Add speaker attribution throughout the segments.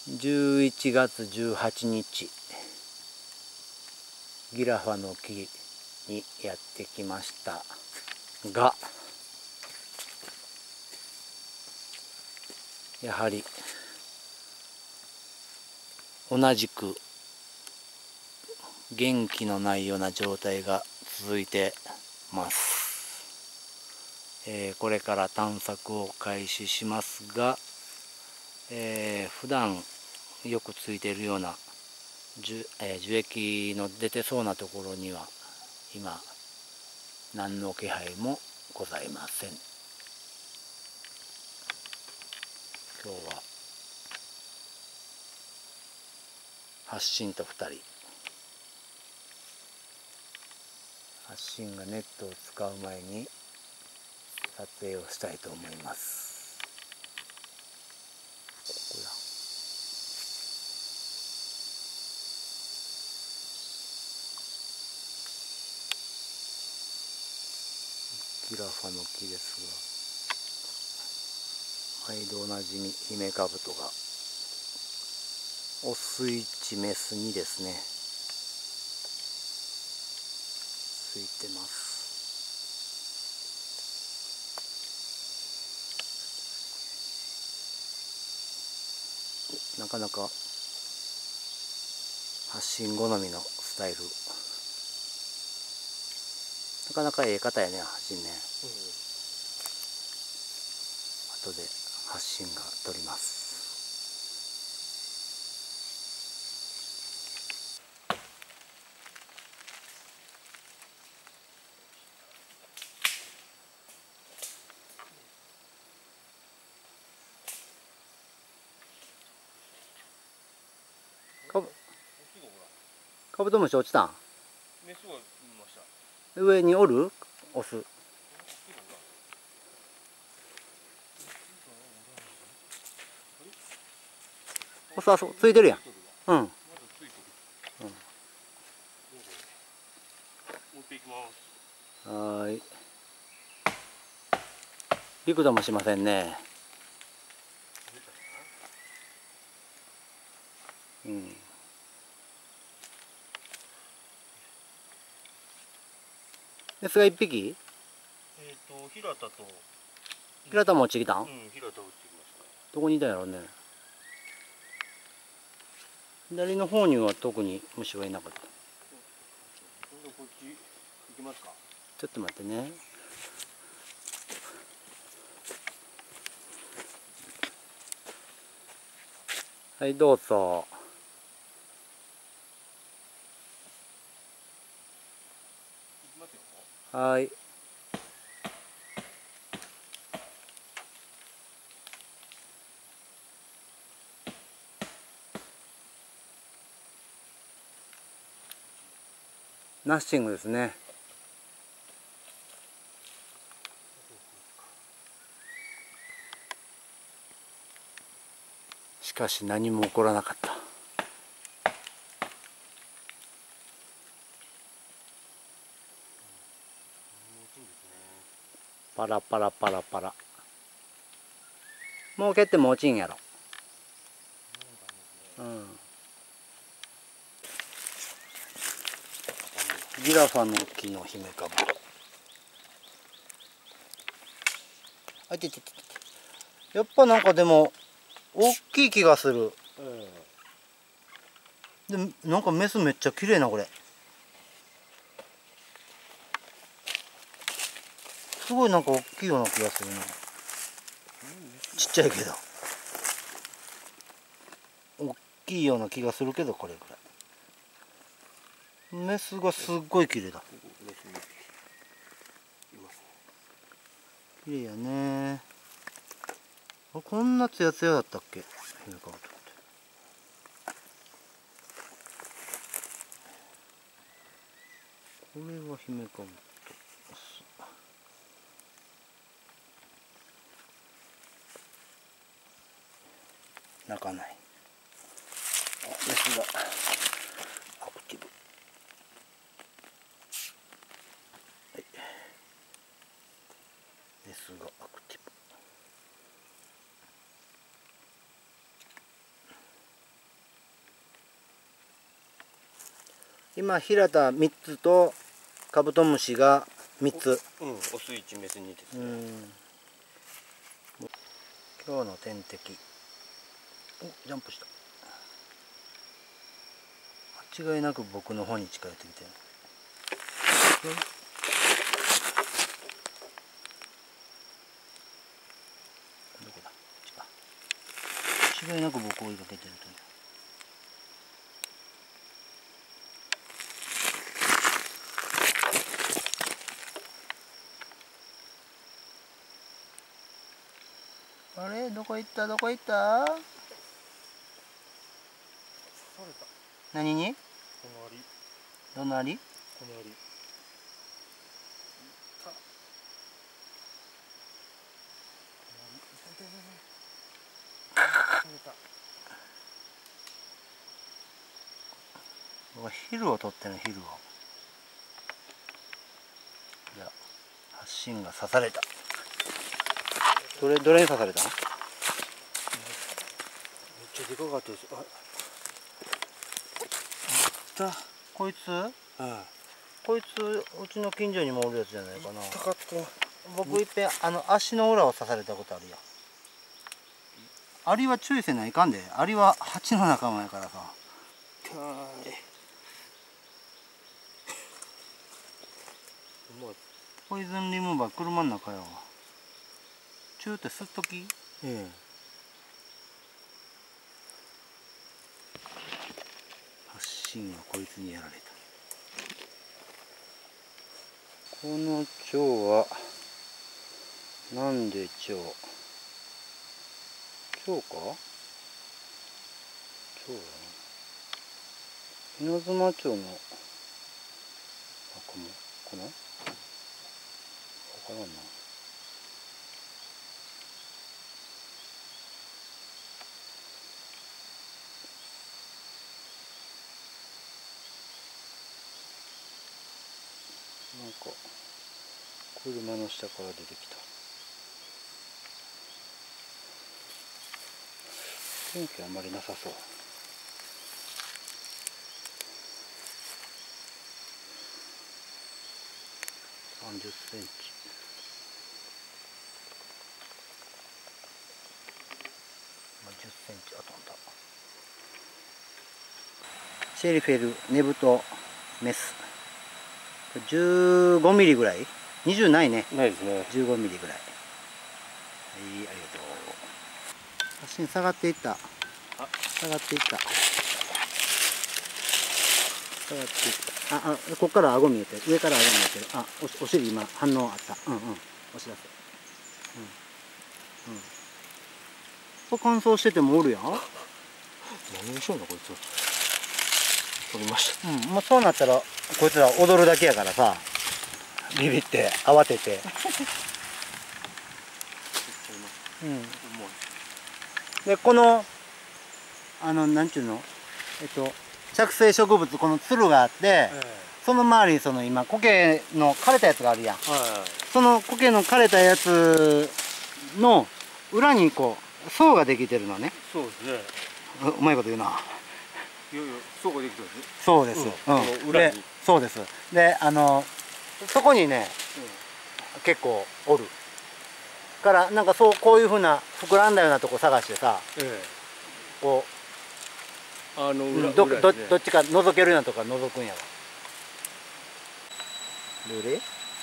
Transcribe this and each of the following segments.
Speaker 1: 11月18日、ギラファの木にやってきましたが、やはり同じく元気のないような状態が続いてます。これから探索を開始しますが、普段よくついているような樹液の出てそうなところには今何の気配もございません。今日は発信と2人、発信がネットを使う前に撮影をしたいと思います。ギラファの木ですが、毎度おなじみヒメカブトがオス1メス2ですね、ついてます。なかなか発信好みのスタイル、なかなかええ方やね、発信ね。後で発信が撮ります。カブトムシ落ちたん？
Speaker 2: メスがいました。
Speaker 1: 上におる？オス。オスはついてるやん。うん。
Speaker 2: 持っていきます。
Speaker 1: はーい。びくともしませんね。うん。メスが1匹？
Speaker 2: 平田と。
Speaker 1: 平田も落ちてきたん？
Speaker 2: うん、平田落ちてきました。
Speaker 1: どこにいたんやろうね。左の方には特に虫はいなかった。
Speaker 2: 今度こっち行きますか。
Speaker 1: ちょっと待ってね。はいどうぞ。
Speaker 2: 行きますよ。
Speaker 1: はい。ナッシングですね。しかし何も起こらなかった。パラパラパラパラ。もう蹴っても落ちんやろ。うん。ギラファの木のヒメカブト。あいてててて。やっぱなんかでも大きい気がする。でなんかメスめっちゃ綺麗なこれ。すごいなんか大きいような気がするな。ちっちゃいけど。大きいような気がするけどこれぐらい。メスがすっごい綺麗だ。綺麗やね。こんなツヤツヤだったっけ、ヒメカブトって。これはヒメカブト。鳴かない。メスがアクティブ。はい。メスがアクティブ。 今平田3つとカブトムシが3つ。
Speaker 2: うん、オス1メス2ですね。
Speaker 1: 今日の天敵。お、ジャンプした。間違いなく僕の方に近寄ってきてる。どこだ。こっちか。間違いなく僕を追いかけてるという。あれ、どこ行ったどこ行った？
Speaker 2: 刺された。
Speaker 1: 何に？
Speaker 2: 隣。
Speaker 1: 隣？
Speaker 2: 隣。
Speaker 1: 昼を取っての昼を。じゃあ発信が刺された。どれに刺されたの？
Speaker 2: めっちゃでかかったです。
Speaker 1: こいつ？
Speaker 2: あ、
Speaker 1: こいつうちの近所にもおるやつじゃないかな。
Speaker 2: 痛かった。
Speaker 1: 僕いっぺん足の裏を刺されたことあるやん。アリは注意せないかんで。アリは蜂の仲間やからさ。
Speaker 2: 痛い。
Speaker 1: ポイズンリムーバー車の中やわ。チューって吸っとき。発信がこいつにやられた。この蝶はなんで蝶？蝶か？蝶やな。稲妻蝶の仲間かな？わからんな。なんか車の下から出てきた。天気あんまりなさそう。30センチ。10センチは飛んだ。シェリフェルネブトメス。15ミリぐらい？20ないね。
Speaker 2: ないですね。
Speaker 1: 15ミリぐらい。はい、ありがとう。発信下がっていった。下がっていった。下がっていった。ここから顎見えてる。上から顎見えてる。お尻今反応あった。押し出せ。これ乾燥しててもおるやん。
Speaker 2: 何をしようなこいつ。取りました。
Speaker 1: もうそうなったらこいつら踊るだけやからさ。ビビって慌てて。でこのなんちゅうの着生植物、このつるがあって、その周りに今苔の枯れたやつがあるやん。その苔の枯れたやつの裏にこう層ができてるのね。
Speaker 2: そうですね。
Speaker 1: うまいこと言うな。
Speaker 2: いやいや、層ができてるんですね。
Speaker 1: そうです。
Speaker 2: 裏に。
Speaker 1: そうです。でそこにね、結構おるからなんかこういうふうな膨らんだようなとこ探してさ、こうどっちか覗けるようなとこは覗くんやわ。どれ？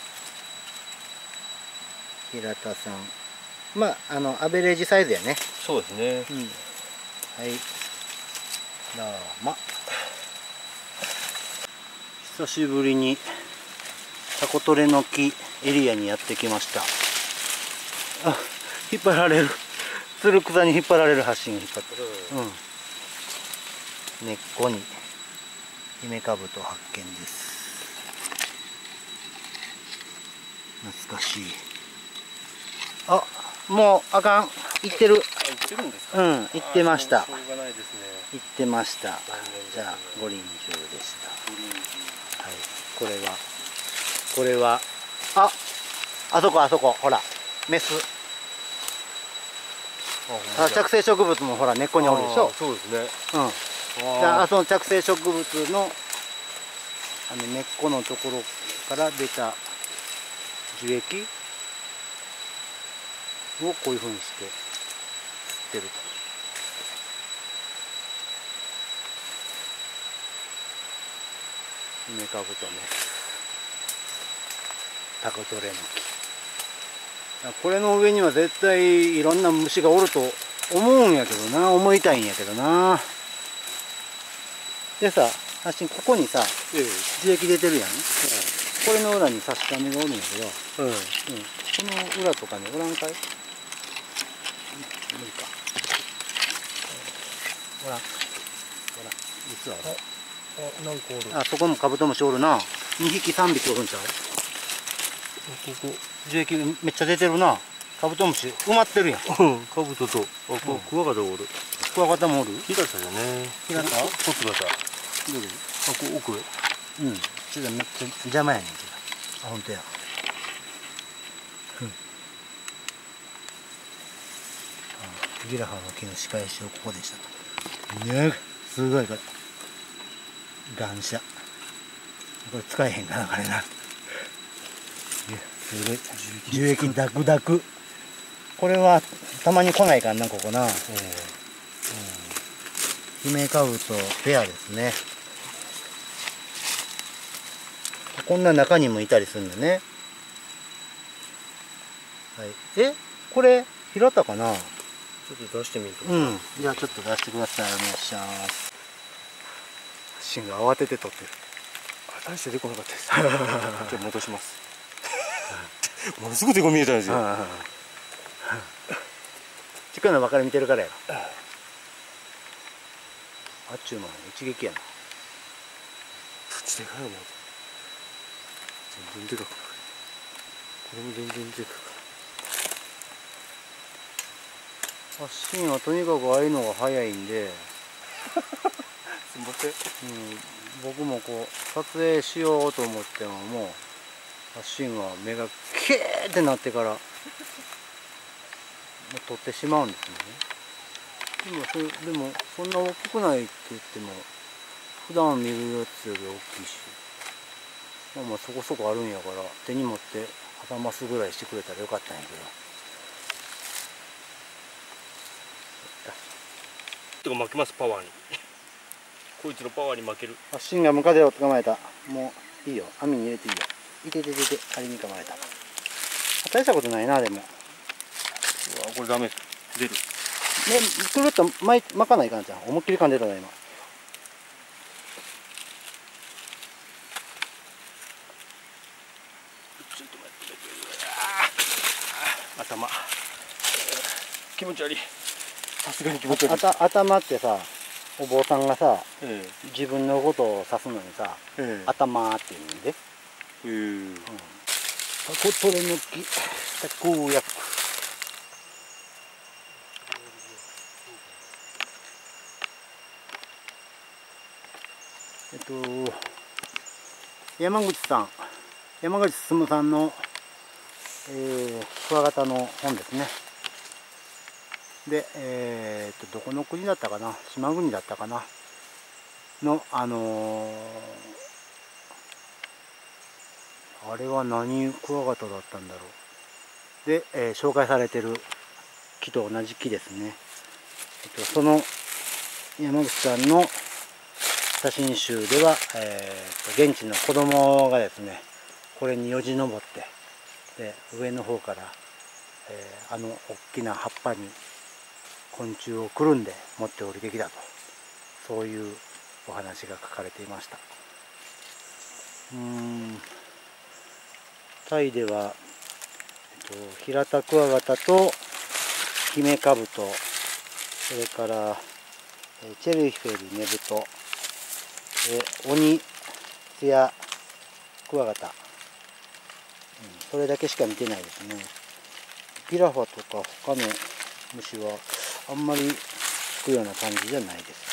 Speaker 1: 平田さん。まあアベレージサイズやね。
Speaker 2: そうですね。
Speaker 1: はい。どうも。久しぶりにタコトレの木エリアにやってきました。引っ張られる。つる草に引っ張られる。発信が引っ張ってる。根っこにヒメカブト発見です。懐かしい。もうあかん。行ってる。
Speaker 2: 行ってるんですか？
Speaker 1: 行ってました。
Speaker 2: しょうがないですね。
Speaker 1: 行ってました。じゃあご臨終でした。はい。これはあそこほらメス。着生植物もほら根っこにおるでしょ。
Speaker 2: そうですね。
Speaker 1: じゃあその着生植物の根っこのところから出た樹液をこういうふうにして吸ってると。ヒメカブトメス、タコトレの木。これの上には絶対いろんな虫がおると思うんやけどな、思いたいんやけどな。でさ、ここにさ、樹液出てるやん。これの裏にサシカメがおるんやけど、この裏とかにおらんかい？無理か。おらん。実はおる。
Speaker 2: 何個おる？
Speaker 1: あ、そこもカブトムシおるな。2匹3匹おるんちゃう？
Speaker 2: ここ
Speaker 1: 樹液めっちゃ出てるな。カブトムシ埋まってるやん。
Speaker 2: カブトとクワガタおる。
Speaker 1: クワガタもおる？
Speaker 2: ヒラタじゃね。
Speaker 1: ヒラタ？
Speaker 2: コツガタ。
Speaker 1: どれ？
Speaker 2: ここ奥へ。
Speaker 1: ちょっとめっちゃ邪魔やねんけど。あ、ほんとや。ギラハの木の仕返しをここでしたと。ね、すごいこれ。乱射。これ使えへんかな、これな。すごい。樹液ダクダク。これはたまに来ないかな、ここな。ヒメカブトペアですね。こんな中にもいたりするんだね。はい。これヒラタかな。
Speaker 2: ちょっと出してみると。
Speaker 1: じゃあちょっと出してください。お願いします。シンが慌てて取ってる。
Speaker 2: 大して出こなかったです。じゃあ戻します。ものすごく手こ見えたんですよ。
Speaker 1: ちくの分かれ見てるからやろ。あっちゅう間に一撃やな。
Speaker 2: そっちでかいよ、もう。全然でかくない。これも全然でかくない。
Speaker 1: シンはとにかくああいうのが早いんで。
Speaker 2: すみません。
Speaker 1: 僕もこう撮影しようと思ってももうシンは目がキーってなってからもう撮ってしまうんですよね。でもそんな大きくないって言っても普段見るやつより大きいし、まあそこそこあるんやから手に持って挟ますぐらいしてくれたらよかったんやけ
Speaker 2: ど。負けます、パワーに。こいつのパワーに負ける。
Speaker 1: シンがムカデを捕まえた。もういいよ、網に入れていいよ。いてててて、あれに捕まえた。大したことないな。でも
Speaker 2: うわ、これダメ出る。
Speaker 1: くるっと巻かないかんじゃん。思いっきり噛んでたな今。
Speaker 2: ちょっと待って。頭気持ち悪い。さすがに気持ち悪い。
Speaker 1: 頭ってさ、お坊さんがさ、自分のことを指すのにさ、頭って言うんで。タコトレの木、タコヤク。山口進さんの、クワガタの本ですね。で、どこの国だったかな、島国だったかなの、あれは何クワガタだったんだろう。で、紹介されてる木と同じ木ですね。その山口さんの写真集では、現地の子供がですね、これによじ登って、で上の方から、あの大きな葉っぱに昆虫をくるんで持って降りてきたと、そういうお話が書かれていました。タイでは、ヒラタクワガタとヒメカブト、それからチェルヒフェリネブト、オニツヤクワガタ、それだけしか見てないですね。ピラファとか他の虫はあんまり聞くような感じじゃないです。